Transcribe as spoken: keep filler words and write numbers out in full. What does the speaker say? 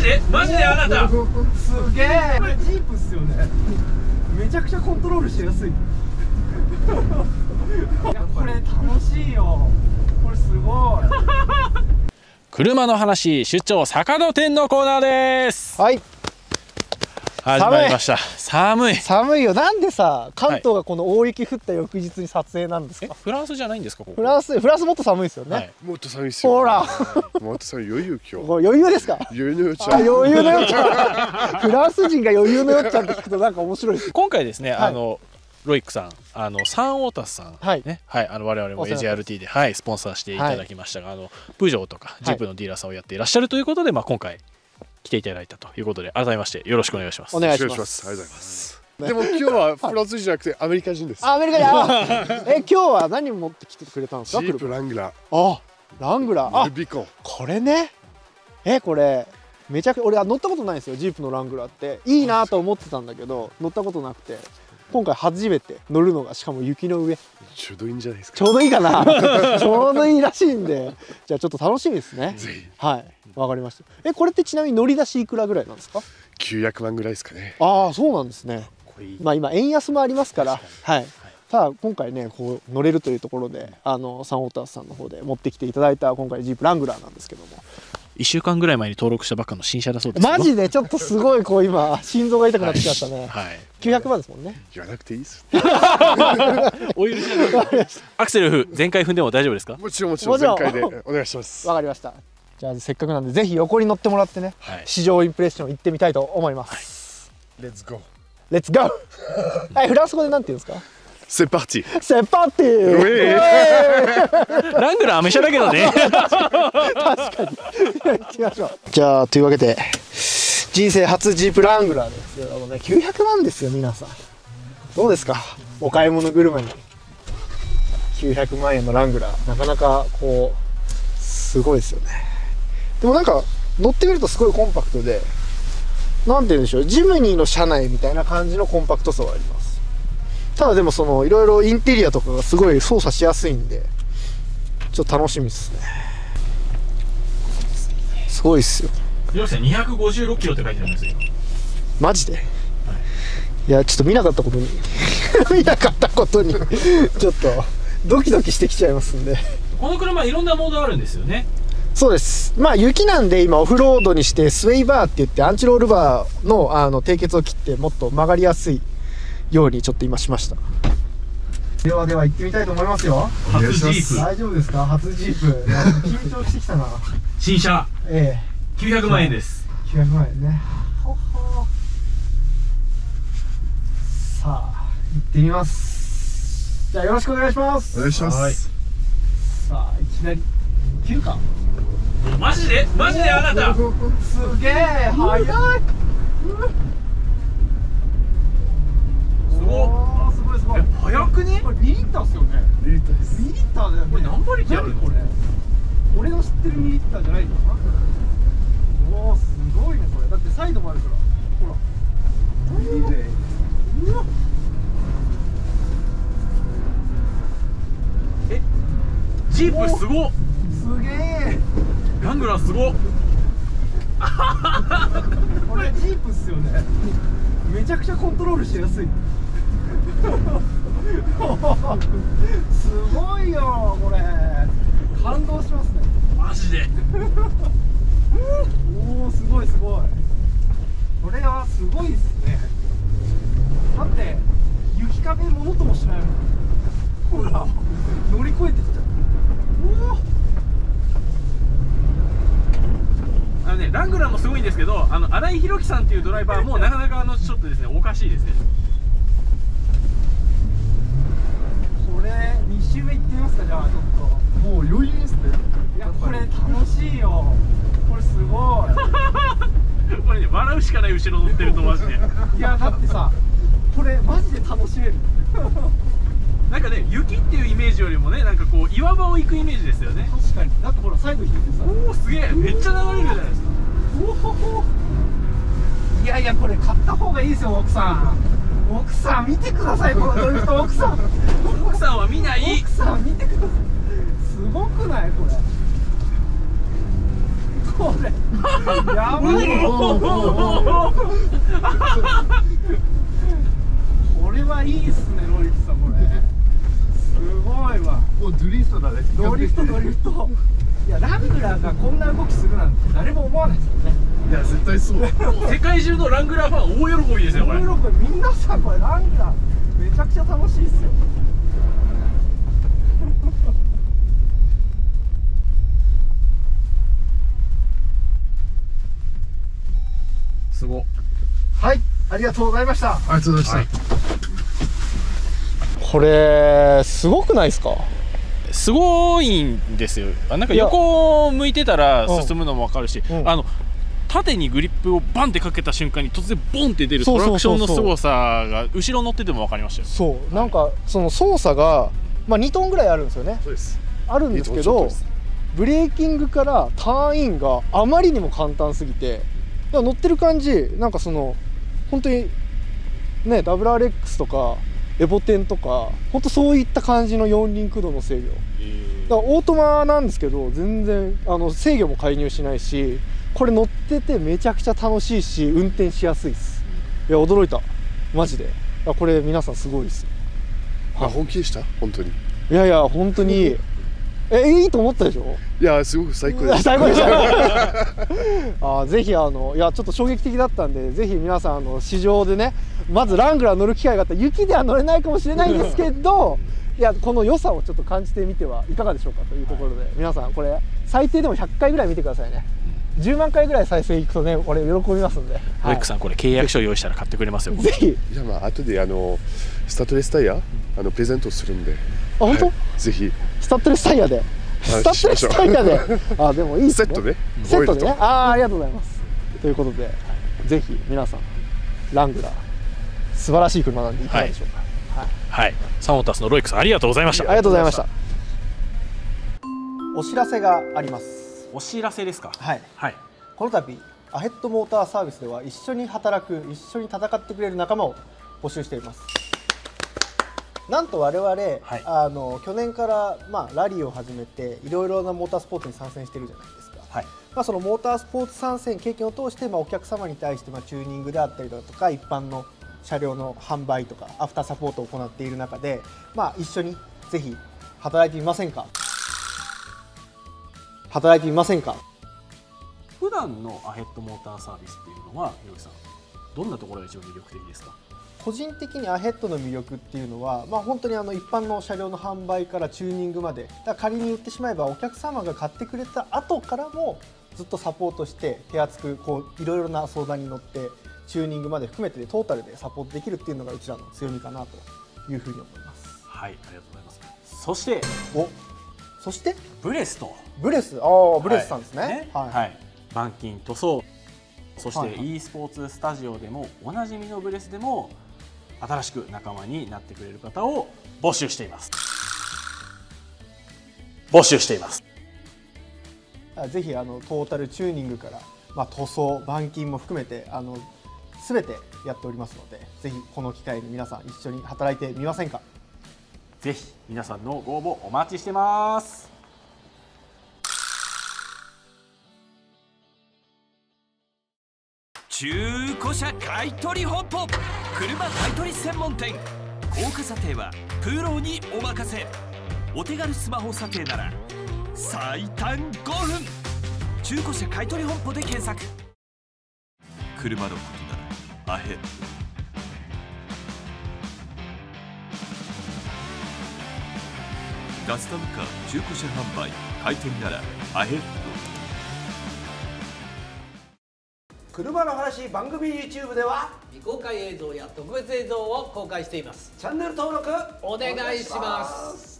でマジであなたすげえ。これジープっすよね。めちゃくちゃコントロールしやすい。いやこれ楽しいよ。これすごい。 車の話出張坂戸店のコーナーです。 はい、 始まりました。寒い寒いよ。なんでさ関東がこの大雪降った翌日に撮影なんですか。 えフランスじゃないんですかここ。 フランスフランスもっと寒いですよね、はい、 もっと寒いですよ。 ほらもっと寒い。余裕今日。 これ余裕ですか。 余裕のよっちゃん。 余裕のよっちゃん。フランス人が余裕のよっちゃんって聞くとなんか面白いです。 今回ですね、 はい、 あのロイックさん、あのサンオータスさん、 はいね、はい、あの我々も エージェーアールティー で、はい、スポンサーしていただきましたが、はい、あのプジョーとかジープのディーラーさんをやっていらっしゃるということで、まあ今回来ていただいたということで、改めましてよろしくお願いします。 お願いします。 ありがとうございます。でも今日はフランス人じゃなくてアメリカ人です。 アメリカ人。え今日は何持ってきてくれたんですか。 ジープラングラー。 あ、ラングラー。あ、 ルビコン。 これね。えこれめちゃくちゃ俺は乗ったことないんですよ。ジープのラングラーっていいなと思ってたんだけど乗ったことなくて。今回初めて乗るのがしかも雪の上。 ちょうどいいんじゃないですか。 ちょうどいいかな。ちょうどいいらしいんで、じゃあちょっと楽しみですね。 ぜひ。 はい、わかりました。えこれってちなみに乗り出しいくらぐらいなんですか。 きゅうひゃくまんぐらいですかね。 ああそうなんですね。まあ今円安もありますから、はい。ただ今回ねこう乗れるというところで、あのサンオータースさんの方で持ってきていただいた今回ジープラングラーなんですけども。 いっしゅうかんぐらい前に登録したばっかの新車だそうですよ。 マジでちょっとすごいこう今心臓が痛くなってきましたね。 はい。 きゅうひゃくまんですもんね。 言わなくていいです。 お許しください。アクセル踏全開踏んでも大丈夫ですか。 もちろんもちろん全開でお願いします。 わかりました。じゃあせっかくなんでぜひ横に乗ってもらってね、はい、試乗インプレッション行ってみたいと思います。 レッツゴー。 レッツゴー。はい、フランス語でなんて言うんですか。 C'est parti。 C'est parti。 ラングラーアメ車だけどね。 確かに。行きましょう。じゃあというわけで人生初ジープラングラーですけどもね、きゅうひゃくまんですよ皆さん。どうですか。お買い物車にきゅうひゃくまんえんのラングラー、なかなかこうすごいですよね。でもなんか乗ってみるとすごいコンパクトで、なんて言うんでしょう、ジムニーの車内みたいな感じのコンパクトさはあります。ただでもそのいろいろインテリアとかがすごい操作しやすいんでちょっと楽しみですね。すごいっすよ。 りょうさんにひゃくごじゅうろっキロって書いてあるんですよ。 マジで、はい、いやちょっと見なかったことに見なかったことにちょっとドキドキしてきちゃいますんで。 この車いろんなモードあるんですよね。 そうです。まあ雪なんで今オフロードにしてスウェイバーって言ってアンチロールバーのあの低血を切ってもっと曲がりやすいようにちょっと今しました。ではでは行ってみたいと思いますよ。 初ジープ。 大丈夫ですか。初ジープ。緊張してきたな。 新車。 ええ。 きゅうひゃくまんえんです。 きゅうひゃくまんえんね。ほほ。さあ行ってみます。じゃあよろしくお願いします。 お願いします。 さあいきなりきゅうか。 マジでマジであなた。 すげえ速い。 すごい。すごいすごい。速くね。これにリッターですよね。 にリッターです。 にリッターだよね。 これ何馬力あるのこれ。 俺の知ってるにリッターじゃないのかな。おおすごいねこれ。だってサイドもあるから。ほら。いいね。うわ。 え、ジープすごっ。 すげえ。 ラングラーすごっ。 これジープっすよね。めちゃくちゃコントロールしやすい。すごいよこれ。感動しますね。 マジで。 おおすごいすごい。これはすごいっすね。だって雪壁ものともしないもん。ほら乗り越えてきた。おお。 あのね、ラングラーもすごいんですけど、あの新井宏樹さんっていうドライバーもなかなかあのちょっとですねおかしいですね。 これに周目行ってみますか。じゃあちょっともう余裕ですね。いやこれ楽しいよ。これすごい。 これね笑うしかない後ろ乗ってるとマジで。 いやだってさこれマジで楽しめる。 なんかね雪っていうイメージよりもねなんかこう岩場を行くイメージですよね。 確かに。だってほらサイド引いてさ。 おおすげえめっちゃ流れるじゃないですか。 おほほ。いやいやこれ買った方がいいですよ奥さん。奥さん見てくださいこのドリフト。奥さん奥さんは見ない。 奥さん見てください。すごくないこれ。 これやばいよ。これはいいっすね、ロイツさん。これすごいわ。 もうドリフトだね。 ドリフトドリフト。いや、ラングラーがこんな動きするなんて誰も思わないですよね。 いや、絶対そう。 世界中のラングラーファン大喜びですよこれ。 大喜び。皆さんこれラングラーめちゃくちゃ楽しいっすよ。 すご。 はい、ありがとうございました。 ありがとうございました。 これすごくないですか？ すごいんですよ。あ、なんか横向いてたら進むのも分かるし、 うんうん、 あの縦にグリップをバンってかけた瞬間に突然ボンって出るトラクションの凄さが後ろ乗ってても分かりましたよ。 そう、はい、なんかその操作が、まあ、にトンぐらいあるんですよね。 そうです。 あるんですけど、ブレーキングからターンインがあまりにも簡単すぎて、乗ってる感じなんかその本当にね ダブリューアールエックス とかエボテンとか本当そういった感じの四輪駆動の制御、だからオートマなんですけど全然あの制御も介入しないし、これ乗っててめちゃくちゃ楽しいし運転しやすいです。いや驚いたマジで。これ皆さんすごいです。 あ、本気でした本当に。 いやいや本当にえいいと思ったでしょ。 いやすごく最高です。 最高でしたあ、ぜひあのいやちょっと衝撃的だったんで、ぜひ皆さんあの市場でね、まずラングラー乗る機会があったら、雪では乗れないかもしれないんですけどいやこの良さをちょっと感じてみてはいかがでしょうかというところで、はい、皆さんこれ最低でもひゃっかいぐらい見てくださいね。じゅうまんかいぐらい再生いくとね、俺喜びますんで。 ロイックさん、これ契約書用意したら買ってくれますよ。 ぜひ。 じゃあまあ後であのスタッドレスタイヤあのプレゼントするんで。 あ、本当？ はい、ぜひ。 スタッドレスタイヤで。スタッドレスタイヤで。あ、でもいいですね。 セットね。 セットでね。ああ、ありがとうございます。ということで、ぜひ皆さんラングラー素晴らしい車なんでいかがでしょうか。 はい。はい。サモタスのロイックさんありがとうございました。 ありがとうございました。お知らせがあります。 お知らせですか。 はい。 はい。 この度アヘッドモーターサービスでは一緒に働く、一緒に戦ってくれる仲間を募集しています。なんと我々、はい、あの去年から、まあ、ラリーを始めていろいろなモータースポーツに参戦してるじゃないですか。はい、まあ、そのモータースポーツ参戦経験を通して、まあ、お客様に対して、まあ、チューニングであったりだとか一般の車両の販売とかアフターサポートを行っている中で、まあ、一緒にぜひ働いてみませんか。働いてみませんか。 普段のアヘッドモーターサービスっていうのは、ひろきさん、どんなところが一番魅力的ですか？ 個人的にアヘッドの魅力っていうのは、まあ、本当にあの一般の車両の販売からチューニングまで、だから仮に言ってしまえばお客様が買ってくれた後からもずっとサポートして手厚くこういろいろな相談に乗ってチューニングまで含めてトータルでサポートできるっていうのがうちらの強みかなというふうに思います。 はい、ありがとうございます。そしておそしてブレスとブレス、ああブレスさんですね。はい、ね、 はいはい、板金塗装、そして e スポーツスタジオでもおなじみのブレスでも新しく仲間になってくれる方を募集しています。募集しています。 ぜひあのトータルチューニングから、まあ、塗装、板金も含めてあの全てやっておりますので、ぜひこの機会に皆さん一緒に働いてみませんか。 ぜひ皆さんのご応募お待ちしてます。 中古車買取本舗、車買取専門店。高価査定はプロにお任せ。お手軽スマホ査定なら最短ごふん。中古車買取本舗で検索。車のことならアヘッド。カスタムカー中古車販売買取ならアヘッド。 車の話番組 YouTube では未公開映像や特別映像を公開しています。 チャンネル登録お願いします。